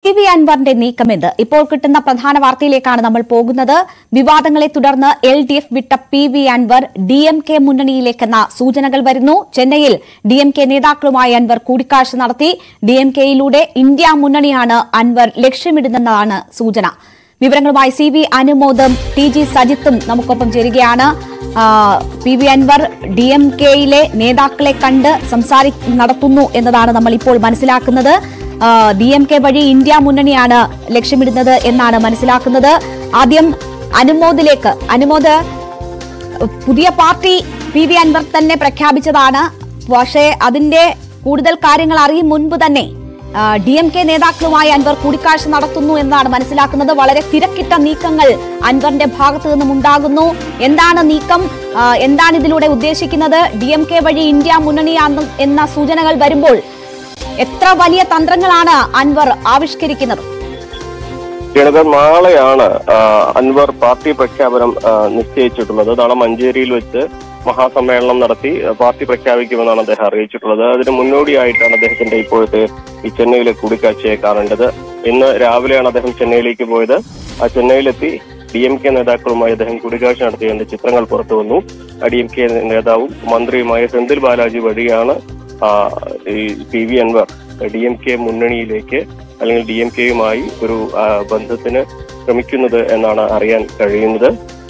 P V അൻവറിന്റെ നീക്കമെന്ത്? ഇപ്പോൾ കിട്ടുന്ന പ്രധാന വാർത്തയിലേക്കാണ് നമ്മൾ പോകുന്നത്. വിവാദങ്ങളെ തുടർന്ന് LDF വിട്ട പി വി അൻവർ DMK മുന്നണിയിലേക്കെന്ന സൂചനകൾ വരുന്നു. ചെന്നൈയിൽ DMK നേതാക്കളുമായി അൻവർ കൂടിക്കാഴ്ച നടത്തി. DMKയിലൂടെ ഇന്ത്യ മുന്നണിയാണ് അൻവർ ലക്ഷ്യമിടുന്നതെന്നാണ് സൂചന. വിവരങ്ങളുമായി CV അനുമോദും TG സജിത്തും നമുക്കൊപ്പം ചേരുകയാണ്. പി വി അൻവർ DMKയിലെ നേതാക്കളെ കണ്ട് നടത്തുന്നു എന്നതാണ് നമ്മൾ ഇപ്പോൾ മനസ്സിലാക്കുന്നത്. DMK വഴി ഇന്ത്യ മുന്നണിയാണ് ലക്ഷ്യമിടുന്നത് എന്നാണ് മനസ്സിലാക്കുന്നത്. ആദ്യം അനുമോദിലേക്ക്. അനുമോദ്, പുതിയ പാർട്ടി പി വി അൻവർ തന്നെ പ്രഖ്യാപിച്ചതാണ്. പക്ഷേ അതിന്റെ കൂടുതൽ കാര്യങ്ങൾ അറിയും മുൻപ് തന്നെ DMK നേതാക്കളുമായി അൻവർ കൂടിക്കാഴ്ച നടത്തുന്നു എന്നാണ് മനസ്സിലാക്കുന്നത്. വളരെ തിരക്കിട്ട നീക്കങ്ങൾ അൻവറിന്റെ ഭാഗത്തു നിന്നും ഉണ്ടാകുന്നു. എന്താണ് നീക്കം? എന്താണ് ഇതിലൂടെ ഉദ്ദേശിക്കുന്നത്? DMK വഴി ഇന്ത്യ മുന്നണിയാണ് എന്ന സൂചനകൾ വരുമ്പോൾ എത്ര വലിയ തന്ത്രങ്ങളാണ് അൻവർ ആവിഷ്കരിക്കുന്നത്? നാളെയാണ് അൻവർ പാർട്ടി പ്രഖ്യാപനം നിശ്ചയിച്ചിട്ടുള്ളത്. നാളെ മഞ്ചേരിയിൽ വെച്ച് മഹാസമ്മേളനം നടത്തി പാർട്ടി പ്രഖ്യാപിക്കുമെന്നാണ് അദ്ദേഹം അറിയിച്ചിട്ടുള്ളത്. അതിന് മുന്നോടിയായിട്ടാണ് അദ്ദേഹത്തിന്റെ ഇപ്പോഴത്തെ ഈ ചെന്നൈയിലെ കൂടിക്കാഴ്ചയെ കാണേണ്ടത്. ഇന്ന് രാവിലെയാണ് അദ്ദേഹം ചെന്നൈയിലേക്ക് പോയത്. ആ ചെന്നൈയിലെത്തി DMK നേതാക്കളുമായി അദ്ദേഹം കൂടിക്കാഴ്ച നടത്തിയതിന്റെ ചിത്രങ്ങൾ പുറത്തു വന്നു. DMK നേതാവും മന്ത്രിയുമായ സെന്തിൽ ബാലാജി വഴിയാണ് ഈ പി വി അൻവർ DMK മുന്നണിയിലേക്ക് അല്ലെങ്കിൽ DMKയുമായി ഒരു ബന്ധത്തിന് ശ്രമിക്കുന്നത് എന്നാണ് അറിയാൻ കഴിയുന്നത്.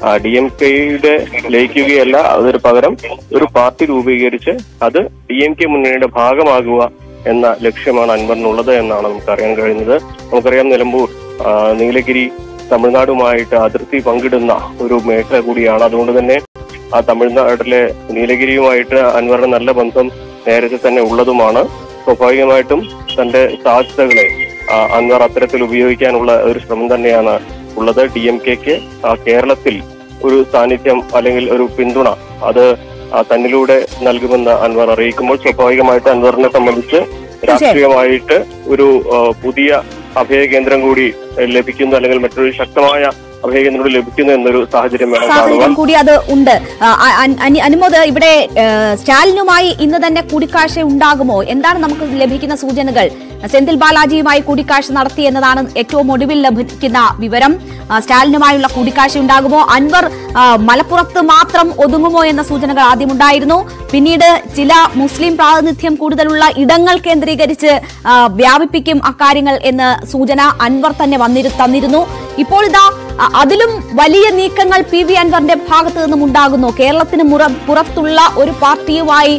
DMKയുടെ ലയിക്കുകയല്ല, അതൊരു പകരം ഒരു പാർട്ടി രൂപീകരിച്ച് അത് DMK മുന്നണിയുടെ ഭാഗമാകുക എന്ന ലക്ഷ്യമാണ് അൻവറിനുള്ളത് എന്നാണ് നമുക്കറിയാൻ കഴിയുന്നത്. നമുക്കറിയാം, നിലമ്പൂർ നീലഗിരി തമിഴ്നാടുമായിട്ട് അതിർത്തി പങ്കിടുന്ന ഒരു മേഖല കൂടിയാണ്. അതുകൊണ്ട് തന്നെ ആ തമിഴ്നാട്ടിലെ നീലഗിരിയുമായിട്ട് അൻവറിന് നല്ല ബന്ധം നേരത്തെ തന്നെ ഉള്ളതുമാണ്. സ്വാഭാവികമായിട്ടും തന്റെ സാധ്യതകളെ അൻവർ അത്തരത്തിൽ ഉപയോഗിക്കാനുള്ള ഒരു ശ്രമം തന്നെയാണ് ഉള്ളത്. DMKക്ക് കേരളത്തിൽ ഒരു സാന്നിധ്യം അല്ലെങ്കിൽ ഒരു പിന്തുണ അത് തന്നിലൂടെ നൽകുമെന്ന് അൻവർ അറിയിക്കുമ്പോൾ സ്വാഭാവികമായിട്ട് അൻവറിനെ സംബന്ധിച്ച് രാഷ്ട്രീയമായിട്ട് ഒരു പുതിയ അഭയകേന്ദ്രം കൂടി ലഭിക്കുന്നു, അല്ലെങ്കിൽ മറ്റൊരു ശക്തമായ അഭയകേന്ദ്രം കൂടി ലഭിക്കുന്നു എന്നൊരു സാഹചര്യം കൂടി അത് ഉണ്ട്. അനുമോദ്, ഇവിടെ സ്റ്റാലിനുമായി ഇന്ന് തന്നെ കൂടിക്കാഴ്ച ഉണ്ടാകുമോ? എന്താണ് നമുക്ക് ലഭിക്കുന്ന സൂചനകൾ? സെന്തിൽ ബാലാജിയുമായി കൂടിക്കാഴ്ച നടത്തി എന്നതാണ് ഏറ്റവും ഒടുവിൽ ലഭിക്കുന്ന വിവരം. സ്റ്റാലിനുമായുള്ള കൂടിക്കാഴ്ച ഉണ്ടാകുമോ? അൻവർ മലപ്പുറത്ത് മാത്രം ഒതുങ്ങുമോ എന്ന സൂചനകൾ ആദ്യമുണ്ടായിരുന്നു. പിന്നീട് ചില മുസ്ലിം പ്രാതിനിധ്യം കൂടുതലുള്ള ഇടങ്ങൾ കേന്ദ്രീകരിച്ച് വ്യാപിപ്പിക്കും അക്കാര്യങ്ങൾ എന്ന സൂചന അൻവർ തന്നെ തന്നിരുന്നു. ഇപ്പോൾ ഇതാ അതിലും വലിയ നീക്കങ്ങൾ പി വി അൻവറിന്റെ ഭാഗത്ത് നിന്നും ഉണ്ടാകുന്നു. കേരളത്തിന് പുറത്തുള്ള ഒരു പാർട്ടിയുമായി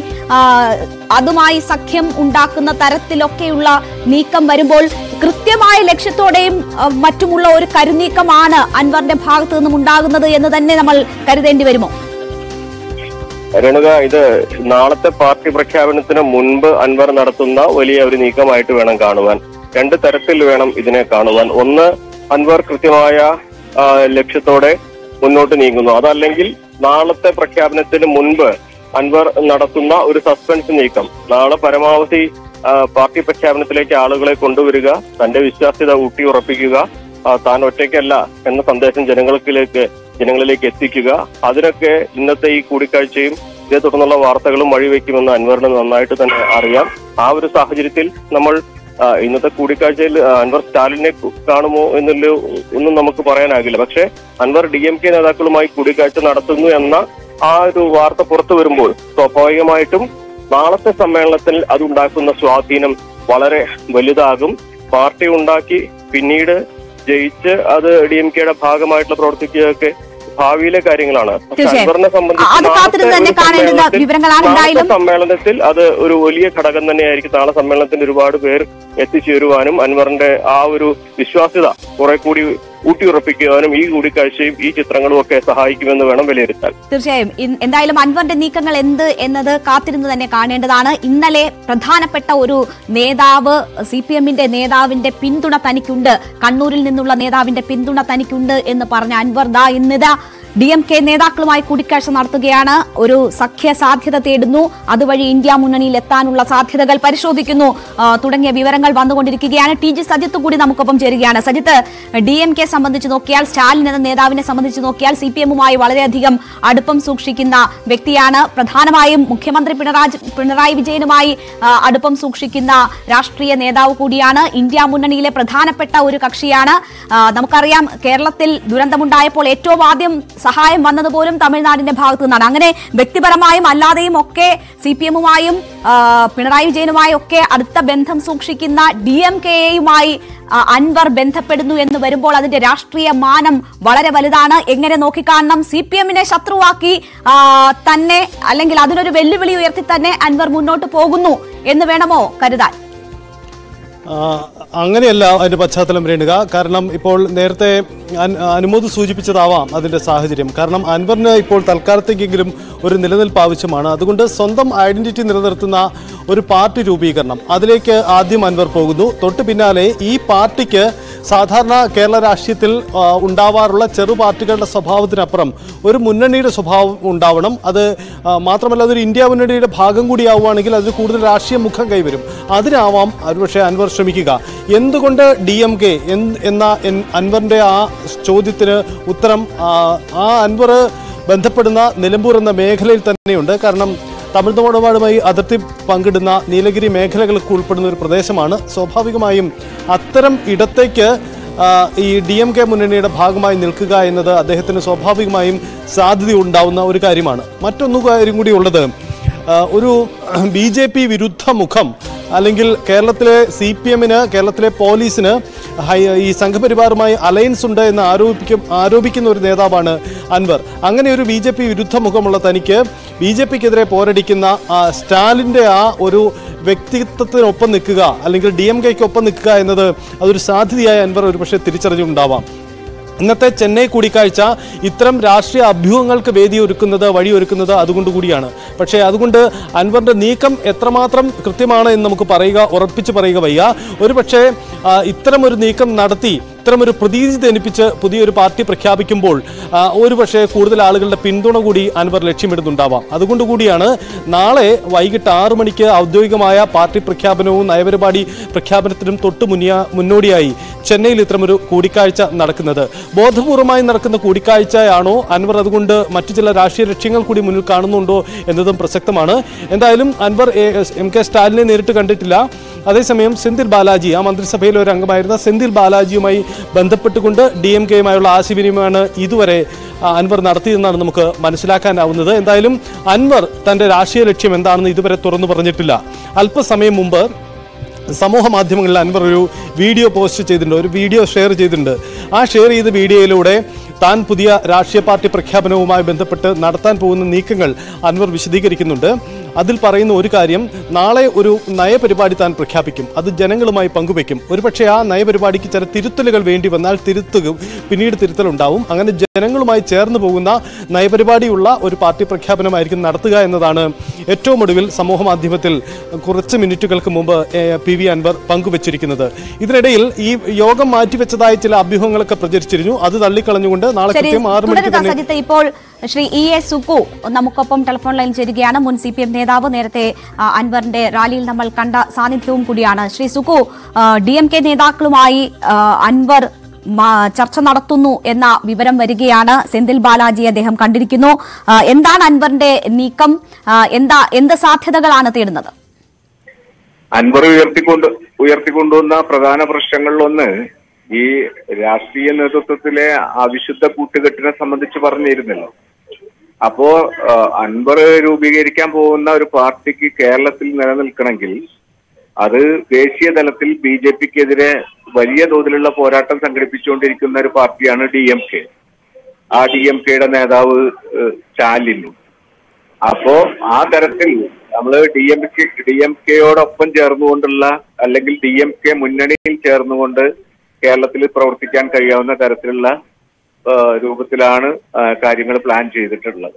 അതുമായി സഖ്യം ഉണ്ടാക്കുന്ന തരത്തിലൊക്കെയുള്ള നീക്കം വരുമ്പോൾ കൃത്യമായ ലക്ഷ്യത്തോടെയും മറ്റുമുള്ള ഒരു കരുനീക്കമാണ് അൻവറിന്റെ ഭാഗത്ത് നിന്നും ഉണ്ടാകുന്നത് എന്ന് തന്നെ നമ്മൾ കരുതേണ്ടി വരുമോ? രേണുക, ഇത് നാളത്തെ പാർട്ടി പ്രഖ്യാപനത്തിന് മുൻപ് അൻവർ നടത്തുന്ന വലിയ ഒരു നീക്കമായിട്ട് വേണം കാണുവാൻ. രണ്ട് തരത്തിൽ വേണം ഇതിനെ കാണുവാൻ. ഒന്ന്, അൻവർ കൃത്യമായ ലക്ഷ്യത്തോടെ മുന്നോട്ട് നീങ്ങുന്നു. അതല്ലെങ്കിൽ നാളത്തെ പ്രഖ്യാപനത്തിന് മുൻപ് അൻവർ നടത്തുന്ന ഒരു സസ്പെൻസ് നീക്കം. നാളെ പരമാവധി പാർട്ടി പ്രഖ്യാപനത്തിലേക്ക് ആളുകളെ കൊണ്ടുവരിക, തന്റെ വിശ്വാസ്യത ഊട്ടിയുറപ്പിക്കുക, താൻ ഒറ്റയ്ക്കല്ല എന്ന സന്ദേശം ജനങ്ങളിലേക്ക് എത്തിക്കുക. അതിനൊക്കെ ഇന്നത്തെ ഈ കൂടിക്കാഴ്ചയും ഇതേ തുടർന്നുള്ള വാർത്തകളും വഴിവെക്കുമെന്ന് അൻവറിന് നന്നായിട്ട് തന്നെ അറിയാം. ആ ഒരു സാഹചര്യത്തിൽ നമ്മൾ ഇന്നത്തെ കൂടിക്കാഴ്ചയിൽ അൻവർ സ്റ്റാലിനെ കാണുമോ എന്നുള്ള ഒന്നും നമുക്ക് പറയാനാകില്ല. പക്ഷെ അൻവർ DMK നേതാക്കളുമായി കൂടിക്കാഴ്ച നടത്തുന്നു എന്ന ആ ഒരു വാർത്ത പുറത്തു വരുമ്പോൾ സ്വാഭാവികമായിട്ടും നാളത്തെ സമ്മേളനത്തിൽ അതുണ്ടാക്കുന്ന സ്വാധീനം വളരെ വലുതാകും. പാർട്ടി ഉണ്ടാക്കി പിന്നീട് ജയിച്ച് അത് DMKയുടെ ഭാഗമായിട്ടുള്ള പ്രവർത്തിക്കുകയൊക്കെ ഭാവിയിലെ കാര്യങ്ങളാണ്. അൻവറിനെ സംബന്ധിച്ച് സമ്മേളനത്തിൽ അത് ഒരു വലിയ ഘടകം തന്നെയായിരിക്കും. നാളെ സമ്മേളനത്തിൽ ഒരുപാട് പേർ എത്തിച്ചേരുവാനും അൻവറിന്റെ ആ ഒരു വിശ്വാസ്യത കുറെ കൂടി ഊട്ടിയുറപ്പിക്കുവാനും ഈ കൂടിക്കാഴ്ചയും ഈ ചിത്രങ്ങളും ഒക്കെ സഹായിക്കുമെന്ന് വേണം വിലയിരുത്താൻ. തീർച്ചയായും. എന്തായാലും അൻവറിന്റെ നീക്കങ്ങൾ എന്ത് എന്നത് കാത്തിരുന്ന് തന്നെ കാണേണ്ടതാണ്. ഇന്നലെ പ്രധാനപ്പെട്ട ഒരു നേതാവ്, CPMന്റെ നേതാവിന്റെ പിന്തുണ തനിക്കുണ്ട്, കണ്ണൂരിൽ നിന്നുള്ള നേതാവിന്റെ പിന്തുണ തനിക്കുണ്ട് എന്ന് പറഞ്ഞ അൻവർ ഇന്നിതാ DMK നേതാക്കളുമായി കൂടിക്കാഴ്ച നടത്തുകയാണ്. ഒരു സഖ്യ സാധ്യത തേടുന്നു, അതുവഴി ഇന്ത്യ മുന്നണിയിൽ എത്താനുള്ള സാധ്യതകൾ പരിശോധിക്കുന്നു തുടങ്ങിയ വിവരങ്ങൾ വന്നുകൊണ്ടിരിക്കുകയാണ്. TG സജിത്ത് കൂടി നമുക്കൊപ്പം ചേരുകയാണ്. സജിത്ത്, DMK സംബന്ധിച്ച് നോക്കിയാൽ, സ്റ്റാലിൻ എന്ന നേതാവിനെ സംബന്ധിച്ച് നോക്കിയാൽ CPM-മായി വളരെയധികം അടുപ്പം സൂക്ഷിക്കുന്ന വ്യക്തിയാണ്. പ്രധാനമായും മുഖ്യമന്ത്രി പിണറായി വിജയനുമായി അടുപ്പം സൂക്ഷിക്കുന്ന രാഷ്ട്രീയ നേതാവ് കൂടിയാണ്. ഇന്ത്യ മുന്നണിയിലെ പ്രധാനപ്പെട്ട ഒരു കക്ഷിയാണ്. നമുക്കറിയാം, കേരളത്തിൽ ദുരന്തമുണ്ടായപ്പോൾ ഏറ്റവും ആദ്യം സഹായം വന്നതുപോലും തമിഴ്നാടിന്റെ ഭാഗത്തു നിന്നാണ്. അങ്ങനെ വ്യക്തിപരമായും അല്ലാതെയും ഒക്കെ CPM-ഉമായും പിണറായി വിജയനുമായും ഒക്കെ അടുത്ത ബന്ധം സൂക്ഷിക്കുന്ന DMK-യുമായി അൻവർ ബന്ധപ്പെടുന്നു എന്ന് വരുമ്പോൾ അതിന്റെ രാഷ്ട്രീയ മാനം വളരെ വലുതാണ്. എങ്ങനെ നോക്കിക്കാണണം? CPM-നെ ശത്രുവാക്കി തന്നെ, അല്ലെങ്കിൽ അതിനൊരു വെല്ലുവിളി ഉയർത്തി തന്നെ അൻവർ മുന്നോട്ട് പോകുന്നു എന്ന് വേണമോ കരുതാൻ? അങ്ങനെയല്ല അതിന്റെ പശ്ചാത്തലം രേണുക. കാരണം ഇപ്പോൾ നേരത്തെ അനുമോദ് സൂചിപ്പിച്ചതാവാം അതിന്റെ സാഹചര്യം. കാരണം അൻവറിന് ഇപ്പോൾ തൽക്കാലത്തേക്കെങ്കിലും ഒരു നിലനിൽപ്പ് ആവശ്യമാണ്. അതുകൊണ്ട് സ്വന്തം ഐഡന്റിറ്റി നിലനിർത്തുന്ന ഒരു പാർട്ടി രൂപീകരണം, അതിലേക്ക് ആദ്യം അൻവർ പോകുന്നു. തൊട്ട് പിന്നാലെ ഈ പാർട്ടിക്ക് സാധാരണ കേരള രാഷ്ട്രീയത്തിൽ ഉണ്ടാവാറുള്ള ചെറു പാർട്ടികളുടെ സ്വഭാവത്തിനപ്പുറം ഒരു മുന്നണിയുടെ സ്വഭാവം ഉണ്ടാവണം. അത് മാത്രമല്ല അതൊരു ഇന്ത്യ മുന്നണിയുടെ ഭാഗം കൂടിയാവുകയാണെങ്കിൽ അതിന് കൂടുതൽ രാഷ്ട്രീയ മുഖം കൈവരും. അതിനാവാം ഒരുപക്ഷെ അൻവർ ശ്രമിക്കുക. എന്തുകൊണ്ട് DMK എന്ന അൻവറിന്റെ ആ ചോദ്യത്തിന് ഉത്തരം ആ അൻവർ ബന്ധപ്പെടുന്ന നിലമ്പൂർ എന്ന മേഖലയിൽ തന്നെയുണ്ട്. കാരണം തമിഴ്നാടുമായി അതിർത്തി പങ്കിടുന്ന നീലഗിരി മേഖലകൾക്ക് ഉൾപ്പെടുന്ന ഒരു പ്രദേശമാണ്. സ്വാഭാവികമായും അത്തരം ഇടത്തേക്ക് ഈ DMK മുന്നണിയുടെ ഭാഗമായി നിൽക്കുക എന്നത് അദ്ദേഹത്തിന് സ്വാഭാവികമായും സാധ്യത ഉണ്ടാവുന്ന ഒരു കാര്യമാണ്. മറ്റൊന്നു കാര്യം കൂടി ഉള്ളത്, ഒരു BJP വിരുദ്ധ മുഖം അല്ലെങ്കിൽ കേരളത്തിലെ CPM-ന്, കേരളത്തിലെ പോലീസിന് ഈ സംഘപരിവാറുമായി അലയൻസ് ഉണ്ട് എന്ന് ആരോപിക്കുന്ന ഒരു നേതാവാണ് അൻവർ. അങ്ങനെ ഒരു BJP വിരുദ്ധ മുഖമുള്ള തനിക്ക് BJPക്കെതിരെ പോരടിക്കുന്ന സ്റ്റാലിൻ്റെ ആ ഒരു വ്യക്തിത്വത്തിനൊപ്പം നിൽക്കുക, അല്ലെങ്കിൽ DMK-ക്കൊപ്പം നിൽക്കുക എന്നത് അതൊരു സാധ്യതയായി അൻവർ ഒരുപക്ഷെ തിരിച്ചറിഞ്ഞുണ്ടാവാം. ഇന്നത്തെ ചെന്നൈ കൂടിക്കാഴ്ച ഇത്തരം രാഷ്ട്രീയ അഭ്യൂഹങ്ങൾക്ക് വഴിയൊരുക്കുന്നത് അതുകൊണ്ടുകൂടിയാണ്. പക്ഷേ അതുകൊണ്ട് അൻവറിന്റെ നീക്കം എത്രമാത്രം കൃത്യമാണ് എന്ന് നമുക്ക് ഉറപ്പിച്ച് പറയുക വയ്യ. ഒരുപക്ഷെ ഇത്തരമൊരു നീക്കം നടത്തി ഇത്തരമൊരു പ്രതീതി ജനിപ്പിച്ച് പുതിയൊരു പാർട്ടി പ്രഖ്യാപിക്കുമ്പോൾ ഒരുപക്ഷെ കൂടുതൽ ആളുകളുടെ പിന്തുണ കൂടി അൻവർ ലക്ഷ്യമിടുന്നുണ്ടാവാം. അതുകൊണ്ടുകൂടിയാണ് നാളെ വൈകിട്ട് 6 മണിക്ക് ഔദ്യോഗികമായ പാർട്ടി പ്രഖ്യാപനവും നയപരിപാടി പ്രഖ്യാപനത്തിനും മുന്നോടിയായി ചെന്നൈയിൽ ഇത്തരമൊരു കൂടിക്കാഴ്ച നടക്കുന്നത്. ബോധപൂർവമായി നടക്കുന്ന കൂടിക്കാഴ്ചയാണോ അൻവർ അതുകൊണ്ട് മറ്റു ചില രാഷ്ട്രീയ ലക്ഷ്യങ്ങൾ കൂടി മുന്നിൽ കാണുന്നുണ്ടോ എന്നതും പ്രസക്തമാണ്. എന്തായാലും അൻവർ MK സ്റ്റാലിനെ നേരിട്ട് കണ്ടിട്ടില്ല. അതേസമയം സെന്തിൽ ബാലാജി, ആ മന്ത്രിസഭയിലെ ഒരു അംഗമായിരുന്ന സെന്തിൽ ബാലാജിയുമായി ബന്ധപ്പെട്ടുകൊണ്ട് DMK-യുമായുള്ള ആശയവിനിമയമാണ് ഇതുവരെ അൻവർ നടത്തിയെന്നാണ് നമുക്ക് മനസ്സിലാക്കാനാവുന്നത്. എന്തായാലും അൻവർ തന്റെ രാഷ്ട്രീയ ലക്ഷ്യം എന്താണെന്ന് ഇതുവരെ തുറന്നു പറഞ്ഞിട്ടില്ല. അല്പസമയം മുമ്പ് സമൂഹ മാധ്യമങ്ങളിൽ അൻവർ ഒരു വീഡിയോ പോസ്റ്റ് ചെയ്തിട്ടുണ്ട്, ഒരു വീഡിയോ ഷെയർ ചെയ്തിട്ടുണ്ട്. ആ ഷെയർ ചെയ്ത വീഡിയോയിലൂടെ താൻ പുതിയ രാഷ്ട്രീയ പാർട്ടി പ്രഖ്യാപനവുമായി ബന്ധപ്പെട്ട് നടത്താൻ പോകുന്ന നീക്കങ്ങൾ അൻവർ വിശദീകരിക്കുന്നുണ്ട്. അതിൽ പറയുന്ന ഒരു കാര്യം, നാളെ ഒരു നയപരിപാടി താൻ പ്രഖ്യാപിക്കും, അത് ജനങ്ങളുമായി പങ്കുവയ്ക്കും. ഒരുപക്ഷെ ആ നയപരിപാടിക്ക് ചില തിരുത്തലുകൾ വേണ്ടി വന്നാൽ പിന്നീട് തിരുത്തലുണ്ടാവും. അങ്ങനെ ജനങ്ങളുമായി ചേർന്ന് പോകുന്ന നയപരിപാടിയുള്ള ഒരു പാർട്ടി പ്രഖ്യാപനമായിരിക്കും നടത്തുക എന്നതാണ് ഏറ്റവും ഒടുവിൽ സമൂഹ മാധ്യമത്തിൽ കുറച്ച് മിനിറ്റുകൾക്ക് മുമ്പ് PV അൻവർ പങ്കുവച്ചിരിക്കുന്നത്. ഇതിനിടയിൽ ഈ യോഗം മാറ്റിവെച്ചതായി ചില അഭ്യൂഹങ്ങളൊക്കെ പ്രചരിച്ചിരുന്നു. അത് തള്ളിക്കളഞ്ഞുകൊണ്ട് നാളെ കൃത്യം 6 മണിക്ക് തന്നെ ഇപ്പോൾ ശ്രീ EA സുക്കു നമുക്കൊപ്പം ടെലിഫോൺ ലൈനിൽ ചേരുകയാണ്. മുൻ CPM നേതാവ്, നേരത്തെ അൻവറിന്റെ റാലിയിൽ നമ്മൾ കണ്ട സാന്നിധ്യവും കൂടിയാണ്. ശ്രീ സുക്കു, DMK നേതാക്കളുമായി അൻവർ ചർച്ച നടത്തുന്നു എന്ന വിവരം വരികയാണ്. സെന്തിൽ ബാലാജി അദ്ദേഹം കണ്ടിരിക്കുന്നു. എന്താണ് അൻവറിന്റെ നീക്കം? എന്ത് സാധ്യതകളാണ് തേടുന്നത്? അൻവർ ഉയർത്തിക്കൊണ്ടുവന്ന പ്രധാന പ്രശ്നങ്ങളിലൊന്ന് ഈ രാഷ്ട്രീയ നേതൃത്വത്തിലെ അവിശുദ്ധ കൂട്ടുകെട്ടിനെ സംബന്ധിച്ച് പറഞ്ഞിരുന്നല്ലോ. അപ്പോ അൻവർ രൂപീകരിക്കാൻ പോകുന്ന ഒരു പാർട്ടിക്ക് കേരളത്തിൽ നിലനിൽക്കണമെങ്കിൽ അത് ദേശീയ തലത്തിൽ BJPക്കെതിരെ വലിയ തോതിലുള്ള പോരാട്ടം സംഘടിപ്പിച്ചുകൊണ്ടിരിക്കുന്ന ഒരു പാർട്ടിയാണ് DMK. ആ DMK-യുടെ നേതാവ് സ്റ്റാലിനും. അപ്പോ ആ തരത്തിൽ നമ്മൾ DMK-യോടൊപ്പം ചേർന്നുകൊണ്ടുള്ള, അല്ലെങ്കിൽ DMK മുന്നണിയിൽ ചേർന്നുകൊണ്ട് കേരളത്തിൽ പ്രവർത്തിക്കാൻ കഴിയാവുന്ന തരത്തിലുള്ള രൂപത്തിലാണ് കാര്യങ്ങൾ പ്ലാൻ ചെയ്തിട്ടുള്ളത്.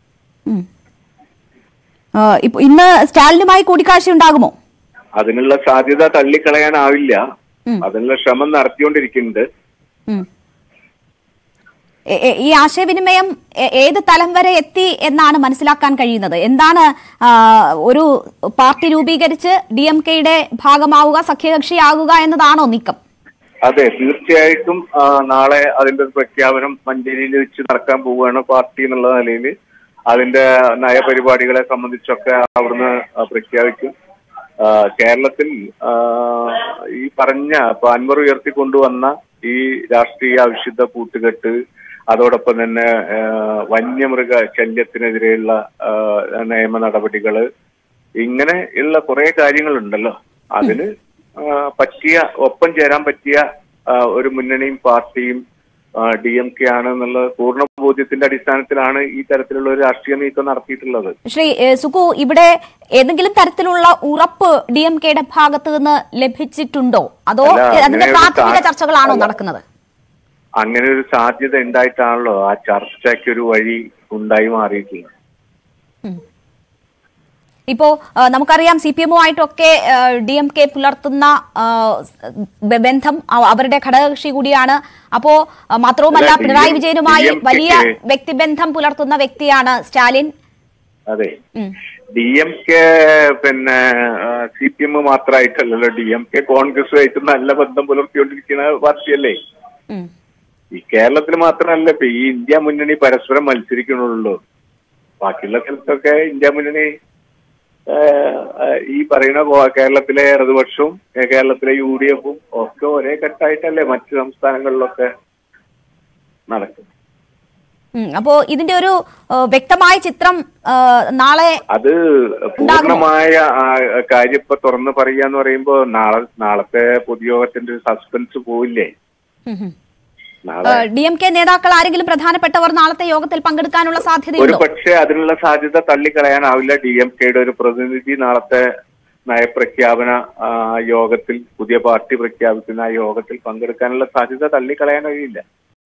ഇന്ന് സ്റ്റാലിനുമായി കൂടിക്കാഴ്ച ഉണ്ടാകുമോ? അതിനുള്ള സാധ്യത തള്ളിക്കളയാനാവില്ല. അതിനുള്ള ശ്രമം നടത്തിക്കൊണ്ടിരിക്കുന്നുണ്ട്. ഈ ആശയവിനിമയം ഏത് തലം വരെ എത്തി എന്നാണ് മനസ്സിലാക്കാൻ കഴിയുന്നത്? എന്താണ് ഒരു പാർട്ടി രൂപീകരിച്ച് DMK-യുടെ ഭാഗമാവുക, സഖ്യകക്ഷിയാകുക എന്നതാണോ നീക്കം? അതെ, തീർച്ചയായിട്ടും നാളെ അതിന്റെ ഒരു പ്രഖ്യാപനം മഞ്ചേരിയിൽ വെച്ച് നടക്കാൻ പോവുകയാണ്. പാർട്ടി എന്നുള്ള നിലയിൽ അതിന്റെ നയപരിപാടികളെ സംബന്ധിച്ചൊക്കെ അവിടുന്ന് പ്രഖ്യാപിക്കും. കേരളത്തിൽ ഈ പറഞ്ഞ ഇപ്പൊ അൻവർ ഉയർത്തിക്കൊണ്ടുവന്ന ഈ രാഷ്ട്രീയ അവിശുദ്ധ കൂട്ടുകെട്ട്, അതോടൊപ്പം തന്നെ വന്യമൃഗ ശല്യത്തിനെതിരെയുള്ള നിയമ നടപടികള്, ഇങ്ങനെയുള്ള കുറെ കാര്യങ്ങളുണ്ടല്ലോ. അതിന് പറ്റിയ ഒപ്പം ചേരാൻ പറ്റിയ ഒരു മുന്നണിയും പാർട്ടിയും DMK ആണ് എന്നുള്ള പൂർണ്ണ ബോധ്യത്തിന്റെ അടിസ്ഥാനത്തിലാണ് ഈ തരത്തിലുള്ള ഒരു രാഷ്ട്രീയ നീക്കം നടത്തിയിട്ടുള്ളത്. ശ്രീ സുകു, ഇവിടെ ഏതെങ്കിലും തരത്തിലുള്ള ഉറപ്പ് DMK-യുടെ ഭാഗത്ത് നിന്ന് ലഭിച്ചിട്ടുണ്ടോ, അതോ അതിന്റെ പ്രാഥമിക ചർച്ചകളാണോ നടക്കുന്നത്? അങ്ങനെ ഒരു സാധ്യത ഉണ്ടായിട്ടാണല്ലോ ആ ചർച്ചയ്ക്ക് ഒരു വഴി ഉണ്ടായി മാറിയിട്ടുള്ളത്. ഇപ്പോ നമുക്കറിയാം CPM-ഉമായിട്ടൊക്കെ DMK പുലർത്തുന്ന ബന്ധം അവരുടെ ഘടകകക്ഷി കൂടിയാണ്. അപ്പോ മാത്രവുമല്ല പിണറായി വിജയനുമായി വലിയ വ്യക്തിബന്ധം പുലർത്തുന്ന വ്യക്തിയാണ് സ്റ്റാലിൻ. അതെ, DMK പിന്നെ CPM മാത്രമായിട്ടല്ലല്ലോ, DMK കോൺഗ്രസുമായിട്ട് നല്ല ബന്ധം പുലർത്തിക്കൊണ്ടിരിക്കുന്ന പാർട്ടിയല്ലേ. ഈ കേരളത്തിൽ മാത്രമല്ല, ഇപ്പൊ ഈ ഇന്ത്യ മുന്നണി പരസ്പരം മത്സരിക്കണുള്ളൂ. ബാക്കിയുള്ള സ്ഥലത്തൊക്കെ ഇന്ത്യ മുന്നണി ഈ പറയുന്ന കേരളത്തിലെ ഇടതുപക്ഷവും കേരളത്തിലെ UDF-ഉം ഒക്കെ ഒരേ ഘട്ടമായിട്ടല്ലേ മറ്റു സംസ്ഥാനങ്ങളിലൊക്കെ നടക്കും. അപ്പോ ഇതിന്റെ ഒരു വ്യക്തമായ ചിത്രം നാളെ അത് പൂർണ്ണമായ കാര്യം ഇപ്പൊ തുറന്ന് പറയാന്ന് പറയുമ്പോ നാളത്തെ പൊതുയോഗത്തിന്റെ ഒരു സസ്പെൻസ് പോയില്ലേ? DMK നേതാക്കൾ ആരെങ്കിലും പ്രധാനപ്പെട്ടവർ നാളത്തെ യോഗത്തിൽ പങ്കെടുക്കാനുള്ള സാധ്യതയുണ്ടോ? ഒരു പക്ഷേ അതിനുള്ള സാധ്യത തള്ളിക്കളയാനാവില്ല. DMK-യുടെ ഒരു പ്രതിനിധി നാളത്തെ നയപ്രഖ്യാപന യോഗത്തിൽ, പുതിയ പാർട്ടി പ്രഖ്യാപിക്കുന്ന ആ യോഗത്തിൽ പങ്കെടുക്കാനുള്ള സാധ്യത തള്ളിക്കളയാൻ കഴിയില്ല.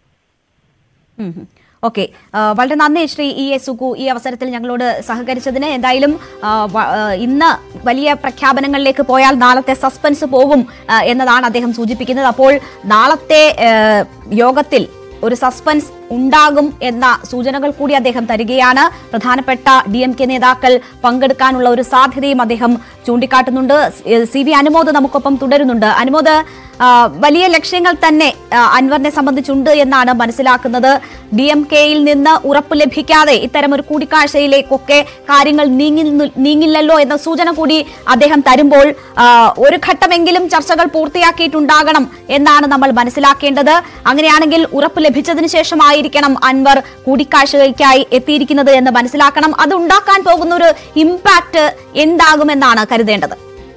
ഓക്കെ, വളരെ നന്ദി ശ്രീ EA സുകു ഈ അവസരത്തിൽ ഞങ്ങളോട് സഹകരിച്ചതിന്. എന്തായാലും ഇന്ന് വലിയ പ്രഖ്യാപനങ്ങളിലേക്ക് പോയാൽ നാളത്തെ സസ്പെൻസ് പോകും എന്നതാണ് അദ്ദേഹം സൂചിപ്പിക്കുന്നത്. അപ്പോൾ നാളത്തെ യോഗത്തിൽ ഒരു സസ്പെൻസ് ഉണ്ടാകും എന്ന സൂചനകൾ കൂടി അദ്ദേഹം തരികയാണ്. പ്രധാനപ്പെട്ട DMK നേതാക്കൾ പങ്കെടുക്കാനുള്ള ഒരു സാധ്യതയും അദ്ദേഹം ചൂണ്ടിക്കാട്ടുന്നുണ്ട്. CV അനുമോദ് നമുക്കൊപ്പം തുടരുന്നുണ്ട്. അനുമോദ്, വലിയ ലക്ഷ്യങ്ങൾ തന്നെ അൻവറിനെ സംബന്ധിച്ചുണ്ട് എന്നാണ് മനസ്സിലാക്കുന്നത്. DMK-യിൽ നിന്ന് ഉറപ്പ് ലഭിക്കാതെ ഇത്തരം ഒരു കൂടിക്കാഴ്ചയിലേക്കൊക്കെ കാര്യങ്ങൾ നീങ്ങില്ലല്ലോ എന്ന സൂചന കൂടി അദ്ദേഹം തരുമ്പോൾ ഒരു ഘട്ടമെങ്കിലും ചർച്ചകൾ പൂർത്തിയാക്കിയിട്ടുണ്ടാകണം എന്നാണ് നമ്മൾ മനസ്സിലാക്കേണ്ടത്. അങ്ങനെയാണെങ്കിൽ ഉറപ്പ് ലഭിച്ചതിന് ശേഷമായിരിക്കണം അൻവർ കൂടിക്കാഴ്ചയ്ക്കായി എത്തിയിരിക്കുന്നത് എന്ന് മനസ്സിലാക്കണം. അത് ഉണ്ടാക്കാൻ പോകുന്ന ഒരു ഇമ്പാക്ട് എന്താകുമെന്നാണ് കരുതേണ്ടത്?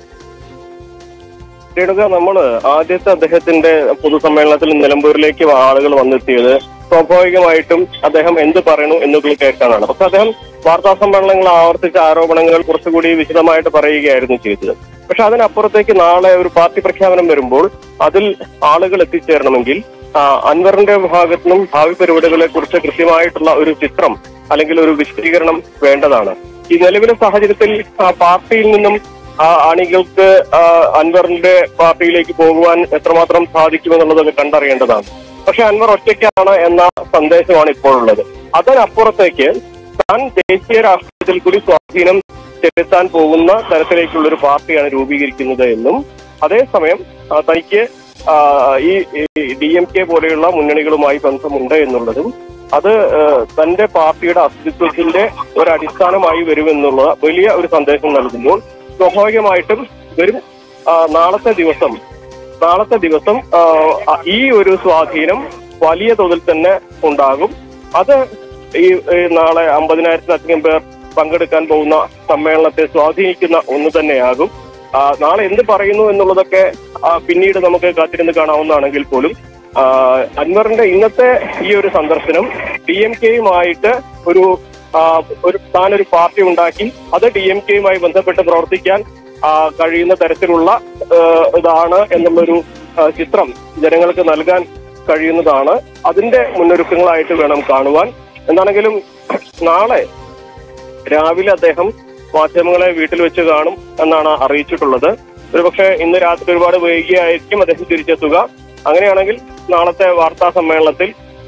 നമ്മള് ആദ്യത്തെ അദ്ദേഹത്തിന്റെ പൊതുസമ്മേളനത്തിൽ നിലമ്പൂരിലേക്ക് ആളുകൾ വന്നെത്തിയത് സ്വാഭാവികമായിട്ടും അദ്ദേഹം എന്ത് പറയണു എന്നുള്ളത് കേൾക്കാനാണ്. പക്ഷെ അദ്ദേഹം വാർത്താ സമ്മേളനങ്ങൾ ആവർത്തിച്ച ആരോപണങ്ങൾ കുറച്ചുകൂടി വിശദമായിട്ട് പറയുകയായിരുന്നു ചെയ്തത്. പക്ഷെ അതിനപ്പുറത്തേക്ക് നാളെ ഒരു പാർട്ടി പ്രഖ്യാപനം വരുമ്പോൾ അതിൽ ആളുകൾ എത്തിച്ചേരണമെങ്കിൽ അൻവറിന്റെ ഭാഗത്തു നിന്നും ഭാവി പരിപാടികളെ കുറിച്ച് കൃത്യമായിട്ടുള്ള ഒരു ചിത്രം അല്ലെങ്കിൽ ഒരു വിശദീകരണം വേണ്ടതാണ്. ഈ നിലവിലെ സാഹചര്യത്തിൽ പാർട്ടിയിൽ നിന്നും അണികൾക്ക് അൻവറിന്റെ പാർട്ടിയിലേക്ക് പോകുവാൻ എത്രമാത്രം സാധിക്കുമെന്നുള്ളത് കണ്ടറിയേണ്ടതാണ്. പക്ഷെ അൻവർ ഒറ്റയ്ക്കാണ് എന്ന സന്ദേശമാണ് ഇപ്പോഴുള്ളത്. അതിനപ്പുറത്തേക്ക് താൻ ദേശീയ രാഷ്ട്രീയത്തിൽ കൂടി സ്വാധീനം ചെലുത്താൻ പോകുന്ന തരത്തിലേക്കുള്ള ഒരു പാർട്ടിയാണ് രൂപീകരിക്കുന്നത് എന്നും അതേസമയം തനിക്ക് ഈ DMK പോലെയുള്ള മുന്നണികളുമായി ബന്ധമുണ്ട് എന്നുള്ളതും അത് തന്റെ പാർട്ടിയുടെ അസ്തിത്വത്തിന്റെ ഒരു അടിസ്ഥാനമായി വരുമെന്നുള്ള വലിയ ഒരു സന്ദേശം നൽകുമ്പോൾ സ്വാഭാവികമായിട്ടും വരും നാളത്തെ ദിവസം ഈ ഒരു സ്വാധീനം വലിയ തോതിൽ തന്നെ ഉണ്ടാകും. അത് ഈ നാളെ 50,000-ലധികം പേർ പങ്കെടുക്കാൻ പോകുന്ന സമ്മേളനത്തെ സ്വാധീനിക്കുന്ന ഒന്ന് തന്നെയാകും. നാളെ എന്ത് പറയുന്നു എന്നുള്ളതൊക്കെ പിന്നീട് നമുക്ക് കാത്തിരുന്ന് പോലും അൻവറിന്റെ ഇന്നത്തെ ഈ ഒരു സന്ദർശനം DMK-യുമായിട്ട് താനൊരു പാർട്ടി ഉണ്ടാക്കി അത് DMK-യുമായി ബന്ധപ്പെട്ട് പ്രവർത്തിക്കാൻ കഴിയുന്ന തരത്തിലുള്ള ഇതാണ് എന്നുള്ളൊരു ചിത്രം ജനങ്ങൾക്ക് നൽകാൻ കഴിയുന്നതാണ്. അതിന്റെ മുന്നൊരുക്കങ്ങളായിട്ട് വേണം കാണുവാൻ. എന്താണെങ്കിലും നാളെ രാവിലെ അദ്ദേഹം മാധ്യമങ്ങളെ വീട്ടിൽ വെച്ച് കാണും എന്നാണ് അറിയിച്ചിട്ടുള്ളത്. ഒരുപക്ഷെ ഇന്ന് രാത്രി ഒരുപാട് വൈകിയായിരിക്കും അദ്ദേഹം തിരിച്ചെത്തുക. അങ്ങനെയാണെങ്കിൽ നാളത്തെ വാർത്താ സമ്മേളനത്തിൽ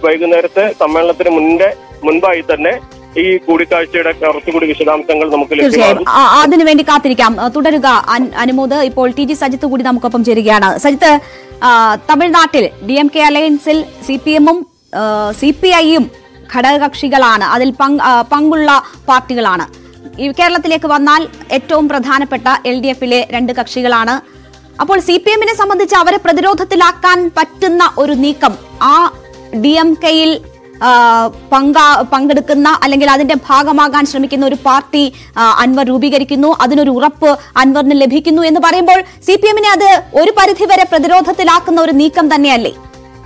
വൈകുന്നേരത്തെ സമ്മേളനത്തിന് മുൻപായി തന്നെ ഈ കൂടിക്കാഴ്ചയുടെ കുറച്ചുകൂടി വിശദാംശങ്ങൾ നമുക്ക് ലഭ്യമാകും. അതിനുവേണ്ടി കാത്തിരിക്കാം. തുടരുക അനുമോദ്. ഇപ്പോൾ ടി ജി സജിത്ത് കൂടി നമുക്കൊപ്പം ചേരുകയാണ്. സജിത്ത്, തമിഴ്നാട്ടിൽ DMK അലയൻസിൽ CPM-ഉം CPI-യും ഘടകകക്ഷികളാണ്, അതിൽ പങ്കുള്ള പാർട്ടികളാണ്. കേരളത്തിലേക്ക് വന്നാൽ ഏറ്റവും പ്രധാനപ്പെട്ട LDF-ലെ 2 കക്ഷികളാണ്. അപ്പോൾ CPM-നെ സംബന്ധിച്ച് അവരെ പ്രതിരോധത്തിലാക്കാൻ പറ്റുന്ന ഒരു നീക്കം ആ DMK-യിൽ പങ്കെടുക്കുന്ന അല്ലെങ്കിൽ അതിന്റെ ഭാഗമാകാൻ ശ്രമിക്കുന്ന ഒരു പാർട്ടി അൻവർ രൂപീകരിക്കുന്നു, അതിനൊരു ഉറപ്പ് അൻവറിന് ലഭിക്കുന്നു എന്ന് പറയുമ്പോൾ CPM-നെ അത് ഒരു പരിധിവരെ പ്രതിരോധത്തിലാക്കുന്ന ഒരു നീക്കം തന്നെയല്ലേ?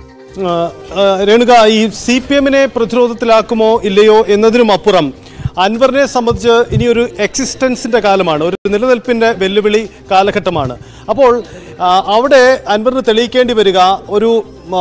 രേണുക, ഈ CPM-നെ പ്രതിരോധത്തിലാക്കുമോ ഇല്ലയോ എന്നതിനും അപ്പുറം അൻവറിനെ സംബന്ധിച്ച് ഇനിയൊരു എക്സിസ്റ്റൻസിന്റെ കാലമാണ്, ഒരു നിലനിൽപ്പിന്റെ വെല്ലുവിളി കാലഘട്ടമാണ്. അപ്പോൾ അവിടെ അൻവറിന് തെളിയിക്കേണ്ടി വരിക ഒരു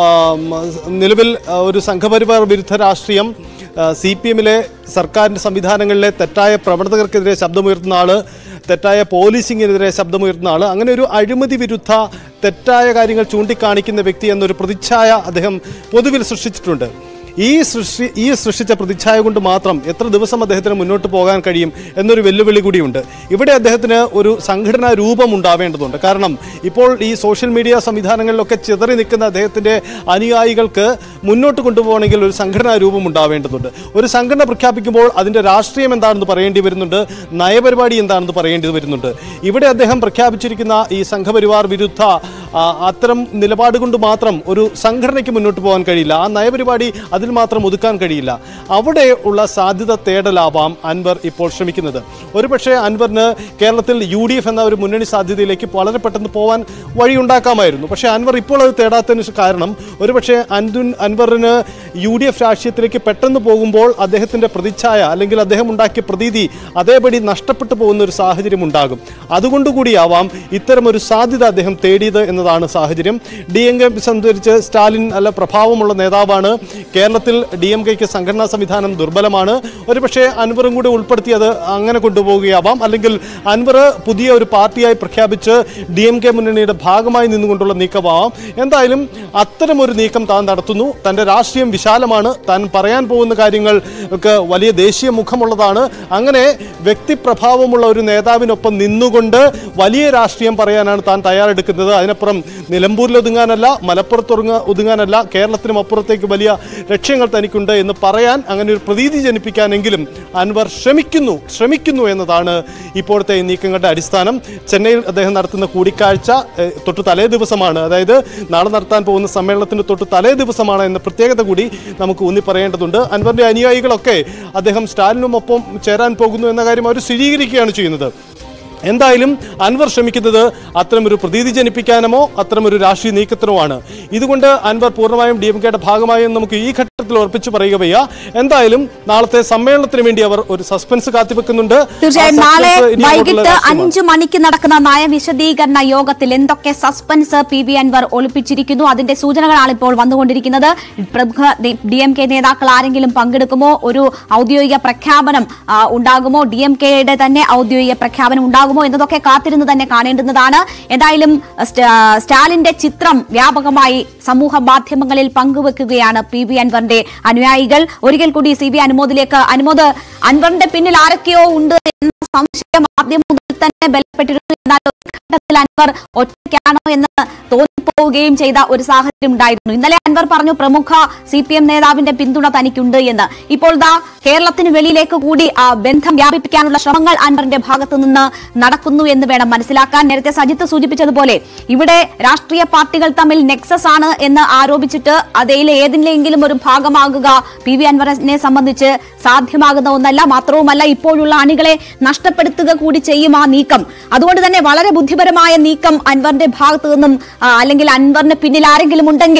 നിലവിൽ ഒരു സംഘപരിവാർ വിരുദ്ധ രാഷ്ട്രീയം, CPM-ലെ സർക്കാരിൻ്റെ സംവിധാനങ്ങളിലെ തെറ്റായ പ്രവർത്തകർക്കെതിരെ ശബ്ദമുയർത്തുന്ന ആള്, തെറ്റായ പോലീസിങ്ങിനെതിരെ ശബ്ദമുയർത്തുന്ന ആള്, അങ്ങനെ ഒരു അഴിമതി വിരുദ്ധ തെറ്റായ കാര്യങ്ങൾ ചൂണ്ടിക്കാണിക്കുന്ന വ്യക്തി എന്നൊരു പ്രതിച്ഛായ അദ്ദേഹം പൊതുവിൽ സൃഷ്ടിച്ചിട്ടുണ്ട്. ഈ സൃഷ്ടിച്ച പ്രതിച്ഛായ കൊണ്ട് മാത്രം എത്ര ദിവസം അദ്ദേഹത്തിന് മുന്നോട്ട് പോകാൻ കഴിയും എന്നൊരു വെല്ലുവിളി കൂടിയുണ്ട്. ഇവിടെ അദ്ദേഹത്തിന് ഒരു സംഘടനാ രൂപം ഉണ്ടാവേണ്ടതുണ്ട്. കാരണം ഇപ്പോൾ ഈ സോഷ്യൽ മീഡിയ സംവിധാനങ്ങളിലൊക്കെ ചിതറി നിൽക്കുന്ന അദ്ദേഹത്തിൻ്റെ അനുയായികൾക്ക് മുന്നോട്ട് കൊണ്ടുപോകണമെങ്കിൽ ഒരു സംഘടനാ രൂപം ഉണ്ടാവേണ്ടതുണ്ട്. ഒരു സംഘടന പ്രഖ്യാപിക്കുമ്പോൾ അതിൻ്റെ രാഷ്ട്രീയം എന്താണെന്ന് പറയേണ്ടി വരുന്നുണ്ട്, നയപരിപാടി എന്താണെന്ന് പറയേണ്ടി വരുന്നുണ്ട്. ഇവിടെ അദ്ദേഹം പ്രഖ്യാപിച്ചിരിക്കുന്ന ഈ സംഘപരിവാർ വിരുദ്ധ അത്തരം നിലപാട് കൊണ്ട് മാത്രം ഒരു സംഘടനയ്ക്ക് മുന്നോട്ട് പോകാൻ കഴിയില്ല, ആ നയപരിപാടി അതിൽ മാത്രം ഒതുക്കാൻ കഴിയില്ല. അവിടെ ഉള്ള സാധ്യത തേടലാവാം അൻവർ ഇപ്പോൾ ശ്രമിക്കുന്നത്. ഒരുപക്ഷെ അൻവറിന് കേരളത്തിൽ UDF എന്ന ഒരു മുന്നണി സാധ്യതയിലേക്ക് വളരെ പെട്ടെന്ന് പോകാൻ വഴിയുണ്ടാക്കാമായിരുന്നു. പക്ഷേ അൻവർ ഇപ്പോൾ അത് തേടാത്തതിന് കാരണം ഒരുപക്ഷെ അൻവറിന് UDF രാഷ്ട്രീയത്തിലേക്ക് പെട്ടെന്ന് പോകുമ്പോൾ അദ്ദേഹത്തിൻ്റെ പ്രതിച്ഛായ അല്ലെങ്കിൽ അദ്ദേഹം ഉണ്ടാക്കിയ പ്രതീതി അതേപടി നഷ്ടപ്പെട്ടു പോകുന്ന ഒരു സാഹചര്യം ഉണ്ടാകും. അതുകൊണ്ടുകൂടിയാവാം ഇത്തരമൊരു സാധ്യത അദ്ദേഹം തേടിയത് എന്നതാണ് സാഹചര്യം. DMK സംബന്ധിച്ച് സ്റ്റാലിൻ നല്ല പ്രഭാവമുള്ള നേതാവാണ്. കേരളത്തിൽ DMK-ക്ക് സംഘടനാ സംവിധാനം ദുർബലമാണ്. ഒരുപക്ഷെ അൻവറും കൂടി ഉൾപ്പെടുത്തി അത് അങ്ങനെ കൊണ്ടുപോവുകയാവാം. അല്ലെങ്കിൽ അൻവർ പുതിയ ഒരു പാർട്ടിയായി പ്രഖ്യാപിച്ച് DMK മുന്നണിയുടെ ഭാഗമായി നിന്നുകൊണ്ടുള്ള നീക്കമാവാം. എന്തായാലും അത്തരമൊരു നീക്കം താൻ നടത്തുന്നു. തൻ്റെ രാഷ്ട്രീയം വിശാലമാണ്, താൻ പറയാൻ പോകുന്ന കാര്യങ്ങൾക്ക് വലിയ ദേശീയ മുഖമുള്ളതാണ്. അങ്ങനെ വ്യക്തിപ്രഭാവമുള്ള ഒരു നേതാവിനൊപ്പം നിന്നുകൊണ്ട് വലിയ രാഷ്ട്രീയം പറയാനാണ് താൻ തയ്യാറെടുക്കുന്നത്. അതിനപ്പുറം നിലമ്പൂരിൽ ഒതുങ്ങാനല്ല, മലപ്പുറത്ത് ഒതുങ്ങാനല്ല, കേരളത്തിനും അപ്പുറത്തേക്ക് വലിയ ലക്ഷ്യങ്ങൾ തനിക്കുണ്ട് എന്ന് പറയാൻ, അങ്ങനെ ഒരു പ്രതീതി ജനിപ്പിക്കാനെങ്കിലും അൻവർ ശ്രമിക്കുന്നു എന്നതാണ് ഇപ്പോഴത്തെ നീക്കങ്ങളുടെ അടിസ്ഥാനം. ചെന്നൈയിൽ അദ്ദേഹം നടത്തുന്ന കൂടിക്കാഴ്ച തൊട്ട് തലേ ദിവസമാണ്, അതായത് നാളെ നടത്താൻ പോകുന്ന സമ്മേളനത്തിന് തൊട്ട് തലേ ദിവസമാണ് എന്ന പ്രത്യേകത കൂടി നമുക്ക് ഊന്നി പറയേണ്ടതുണ്ട്. അൻവറിന്റെ അനുയായികളൊക്കെ അദ്ദേഹം സ്റ്റാലിനുമൊപ്പം ചേരാൻ പോകുന്നു എന്ന കാര്യം അവർ സ്ഥിരീകരിക്കുകയാണ് ചെയ്യുന്നത്. എന്തായാലും അൻവർ ശ്രമിക്കുന്നത് അത്തരമൊരു പ്രതീതി ജനിപ്പിക്കാനോ അത്തരമൊരു രാഷ്ട്രീയ നീക്കത്തിനോ ആണ്. ഇതുകൊണ്ട് അൻവർ പൂർണ്ണമായും DMK-യുടെ ഭാഗമായെന്ന് നമുക്ക് ഈ ഘട്ടത്തിൽ ഉറപ്പിച്ചു പറയുക വയ്യ. എന്തായാലും നാളത്തെ സമ്മേളനത്തിന് വേണ്ടി അവർ ഒരു സസ്പെൻസ് കാത്തിവെക്കുന്നുണ്ട്. തീർച്ചയായും നാളെ വൈകിട്ട് 5 മണിക്ക് നടക്കുന്ന നയവിശദീകരണ യോഗത്തിൽ എന്തൊക്കെ സസ്പെൻസ് PV അൻവർ ഒളിപ്പിച്ചിരിക്കുന്നു, അതിന്റെ സൂചനകളാണ് ഇപ്പോൾ വന്നുകൊണ്ടിരിക്കുന്നത്. പ്രമുഖ DMK നേതാക്കൾ ആരെങ്കിലും പങ്കെടുക്കുമോ, ഒരു ഔദ്യോഗിക പ്രഖ്യാപനം ഉണ്ടാകുമോ, DMK-യുടെ തന്നെ ഔദ്യോഗിക പ്രഖ്യാപനം ഉണ്ടാകുമോ എന്നതൊക്കെ കാത്തിരുന്ന് തന്നെ കാണേണ്ടുന്നതാണ്. എന്തായാലും സ്റ്റാലിന്റെ ചിത്രം വ്യാപകമായി സമൂഹ മാധ്യമങ്ങളിൽ പങ്കുവെക്കുകയാണ് PV അൻവറിന്റെ അനുയായികൾ. ഒരിക്കൽ കൂടി CB അനുമോദിലേക്ക്. അനുമോദ്, അൻവറിന്റെ പിന്നിൽ ആരൊക്കെയോ ഉണ്ട് എന്ന സംശയം ആദ്യം മുതൽ തന്നെ ബലപ്പെട്ടിരുന്നു. എന്നാൽ ഒരു ഘട്ടത്തിൽ അൻവർ ഒറ്റയ്ക്കാണോ എന്ന് തോന്നിപ്പോവുകയും ചെയ്ത ഒരു സാഹചര്യം ഉണ്ടായിരുന്നു. ഇന്നലെ അൻവർ പറഞ്ഞു പ്രമുഖ CPM നേതാവിന്റെ പിന്തുണ തനിക്കുണ്ട് എന്ന്. ഇപ്പോൾ കേരളത്തിന് വെളിയിലേക്ക് കൂടി ബന്ധം വ്യാപിപ്പിക്കാനുള്ള ശ്രമങ്ങൾ അൻവറിന്റെ ഭാഗത്തു നിന്ന് നടക്കുന്നു എന്ന് വേണം മനസ്സിലാക്കാൻ. നേരത്തെ സജിത്ത് സൂചിപ്പിച്ചതുപോലെ ഇവിടെ രാഷ്ട്രീയ പാർട്ടികൾ തമ്മിൽ നെക്സസ് ആണ് എന്ന് ആരോപിച്ചിട്ട് അതിലെ ഏതിലെങ്കിലും ഒരു ഭാഗമാകുക PV അൻവറിനെ സംബന്ധിച്ച് സാധ്യമാകുന്ന ഒന്നല്ല. മാത്രവുമല്ല ഇപ്പോഴുള്ള അണികളെ നഷ്ടപ്പെടുത്തുക കൂടി ചെയ്യും ആ നീക്കം. അതുകൊണ്ട് തന്നെ വളരെ ബുദ്ധിപരമായ നീക്കം അൻവറിന്റെ ഭാഗത്തു നിന്നും അല്ലെങ്കിൽ അൻവറിന് പിന്നിൽ ആരെങ്കിലും ഉണ്ടെങ്കിൽ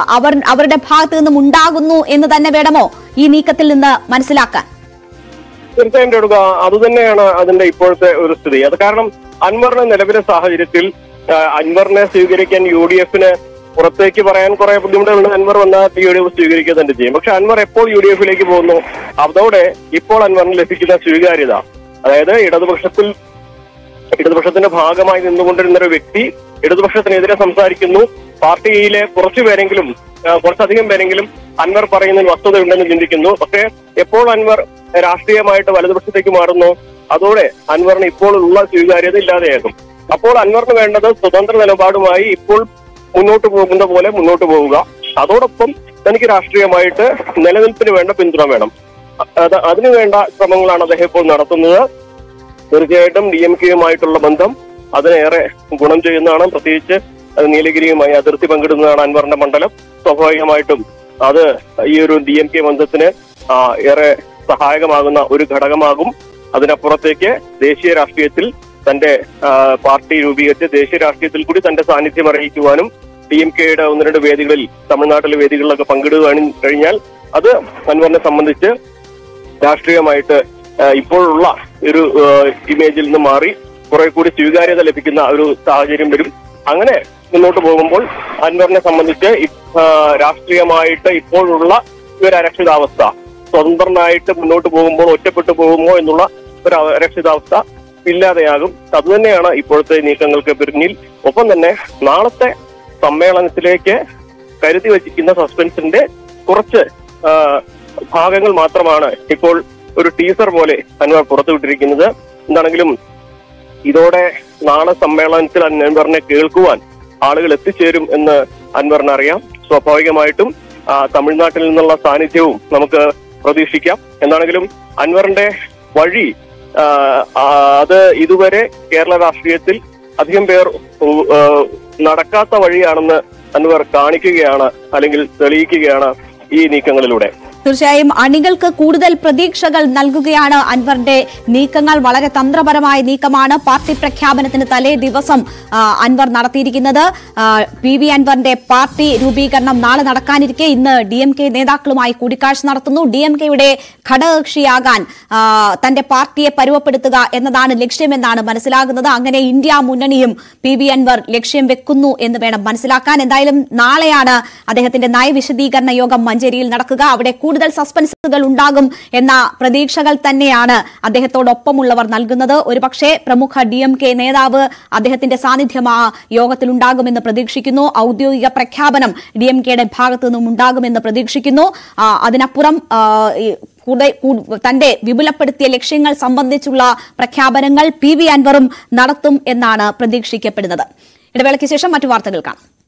അവരുടെ ഭാഗത്തു നിന്നും ഉണ്ടാകുന്നു എന്ന് തന്നെ വേണമോ ഈ നീക്കത്തിൽ നിന്ന് മനസ്സിലാക്കാൻ? തീർച്ചയായും എടുക്കുക, അതുതന്നെയാണ് അതിന്റെ ഇപ്പോഴത്തെ ഒരു സ്ഥിതി. അത് കാരണം അൻവറിന്റെ നിലവിലെ സാഹചര്യത്തിൽ അൻവറിനെ സ്വീകരിക്കാൻ UDF-ന് പുറത്തേക്ക് പറയാൻ കുറെ ബുദ്ധിമുട്ടുകളുണ്ട്. അൻവർ വന്നാൽ UDF സ്വീകരിക്കുക തന്നെ ചെയ്യും. പക്ഷെ അൻവർ എപ്പോൾ UDF-ലേക്ക് പോകുന്നു, അതോടെ ഇപ്പോൾ അൻവറിന് ലഭിക്കുന്ന സ്വീകാര്യത, അതായത് ഇടതുപക്ഷത്തിന്റെ ഭാഗമായി നിന്നുകൊണ്ടിരുന്ന ഒരു വ്യക്തി ഇടതുപക്ഷത്തിനെതിരെ സംസാരിക്കുന്നു, പാർട്ടിയിലെ കുറച്ചധികം പേരെങ്കിലും അൻവർ പറയുന്നതിൽ വസ്തുതയുണ്ടെന്ന് ചിന്തിക്കുന്നു. പക്ഷേ എപ്പോൾ അൻവർ രാഷ്ട്രീയമായിട്ട് വലതുപക്ഷത്തേക്ക് മാറുന്നു, അതോടെ അൻവറിന് ഇപ്പോൾ ഉള്ള സ്വീകാര്യത ഇല്ലാതെയാകും. അപ്പോൾ അൻവറിന് വേണ്ടത് സ്വതന്ത്ര നിലപാടുമായി ഇപ്പോൾ മുന്നോട്ട് പോകുന്ന പോലെ മുന്നോട്ട് പോവുക. അതോടൊപ്പം തനിക്ക് രാഷ്ട്രീയമായിട്ട് നിലനിൽപ്പിന് വേണ്ട പിന്തുണ വേണം. അതിനുവേണ്ട ശ്രമങ്ങളാണ് അദ്ദേഹം ഇപ്പോൾ നടത്തുന്നത്. തീർച്ചയായിട്ടും DMK-യുമായിട്ടുള്ള ബന്ധം അതിനേറെ ഗുണം ചെയ്യുന്നതാണ്. പ്രത്യേകിച്ച് നീലഗിരിയുമായി അതിർത്തി പങ്കിടുന്നതാണ് അൻവറിന്റെ മണ്ഡലം. സ്വാഭാവികമായിട്ടും അത് ഈ ഒരു DMK ബന്ധത്തിന് ഏറെ സഹായകമാകുന്ന ഒരു ഘടകമാകും. അതിനപ്പുറത്തേക്ക് ദേശീയ രാഷ്ട്രീയത്തിൽ തന്റെ പാർട്ടി രൂപീകരിച്ച് ദേശീയ രാഷ്ട്രീയത്തിൽ കൂടി തന്റെ സാന്നിധ്യം അറിയിക്കുവാനും DMK-യുടെ 1-2 വേദികളിൽ, തമിഴ്നാട്ടിലെ വേദികളിലൊക്കെ പങ്കിടുവാനും കഴിഞ്ഞാൽ അത് അൻവറിനെ സംബന്ധിച്ച് രാഷ്ട്രീയമായിട്ട് ഇപ്പോഴുള്ള ഒരു ഇമേജിൽ നിന്ന് മാറി കുറെ കൂടി സ്വീകാര്യത ലഭിക്കുന്ന ഒരു സാഹചര്യം വരും. അങ്ങനെ മുന്നോട്ട് പോകുമ്പോൾ അൻവറിനെ സംബന്ധിച്ച് രാഷ്ട്രീയമായിട്ട് ഇപ്പോഴുള്ള ഒരു അരക്ഷിതാവസ്ഥ, സ്വതന്ത്രനായിട്ട് മുന്നോട്ട് പോകുമ്പോൾ ഒറ്റപ്പെട്ടു പോകുമോ എന്നുള്ള ഒരു അരക്ഷിതാവസ്ഥ ഇല്ലാതെയാകും. അതുതന്നെയാണ് ഇപ്പോഴത്തെ നീക്കങ്ങൾക്ക് പിന്നിൽ. ഒപ്പം തന്നെ നാളത്തെ സമ്മേളനത്തിലേക്ക് കരുതി വച്ചിരിക്കുന്ന സസ്പെൻസിന്റെ കുറച്ച് ഭാഗങ്ങൾ മാത്രമാണ് ഇപ്പോൾ ഒരു ടീസർ പോലെ അൻവർ പുറത്തുവിട്ടിരിക്കുന്നത്. എന്താണെങ്കിലും ഇതോടെ നാളെ സമ്മേളനത്തിൽ അൻവറിനെ കേൾക്കുവാൻ ആളുകൾ എത്തിച്ചേരും എന്ന് അൻവറിന് അറിയാം. സ്വാഭാവികമായിട്ടും തമിഴ്നാട്ടിൽ നിന്നുള്ള സാന്നിധ്യവും നമുക്ക് പ്രതീക്ഷിക്കാം. എന്താണെങ്കിലും അൻവറിന്റെ വഴി അത് ഇതുവരെ കേരള രാഷ്ട്രീയത്തിൽ അധികം പേർ നടക്കാത്ത വഴിയാണെന്ന് അൻവർ കാണിക്കുകയാണ്, അല്ലെങ്കിൽ തെളിയിക്കുകയാണ് ഈ നീക്കങ്ങളിലൂടെ. തീർച്ചയായും അണികൾക്ക് കൂടുതൽ പ്രതീക്ഷകൾ നൽകുകയാണ് അൻവറിന്റെ നീക്കങ്ങൾ. വളരെ തന്ത്രപരമായ നീക്കമാണ് പാർട്ടി പ്രഖ്യാപനത്തിന് തലേ ദിവസം അൻവർ നടത്തിയിരിക്കുന്നത്. PV അൻവറിന്റെ പാർട്ടി രൂപീകരണം നാളെ നടക്കാനിരിക്കെ ഇന്ന് DMK നേതാക്കളുമായി കൂടിക്കാഴ്ച നടത്തുന്നു. DMK-യുടെ ഘടകകക്ഷിയാകാൻ തന്റെ പാർട്ടിയെ പരുവപ്പെടുത്തുക എന്നതാണ് ലക്ഷ്യമെന്നാണ് മനസ്സിലാകുന്നത്. അങ്ങനെ ഇന്ത്യ മുന്നണിയും PV അൻവർ ലക്ഷ്യം വെക്കുന്നു എന്ന് വേണം മനസ്സിലാക്കാൻ. എന്തായാലും നാളെയാണ് അദ്ദേഹത്തിന്റെ നയവിശദീകരണ യോഗം മഞ്ചേരിയിൽ നടക്കുക. അവിടെ കൂടുതൽ സസ്പെൻസുകൾ ഉണ്ടാകും എന്ന പ്രതീക്ഷകൾ തന്നെയാണ് അദ്ദേഹത്തോടൊപ്പമുള്ളവർ നൽകുന്നത്. ഒരുപക്ഷെ പ്രമുഖ DMK നേതാവ് അദ്ദേഹത്തിന്റെ സാന്നിധ്യം ആ യോഗത്തിൽ ഉണ്ടാകുമെന്ന് പ്രതീക്ഷിക്കുന്നു. ഔദ്യോഗിക പ്രഖ്യാപനം DMK-യുടെ ഭാഗത്തു നിന്നും ഉണ്ടാകുമെന്ന് പ്രതീക്ഷിക്കുന്നു. അതിനപ്പുറം തന്റെ വിപുലപ്പെടുത്തിയ ലക്ഷ്യങ്ങൾ സംബന്ധിച്ചുള്ള പ്രഖ്യാപനങ്ങൾ PV അൻവറും നടത്തും എന്നാണ് പ്രതീക്ഷിക്കപ്പെടുന്നത്. ഇടവേളയ്ക്ക് ശേഷം മറ്റു വാർത്തകൾ കാണാം.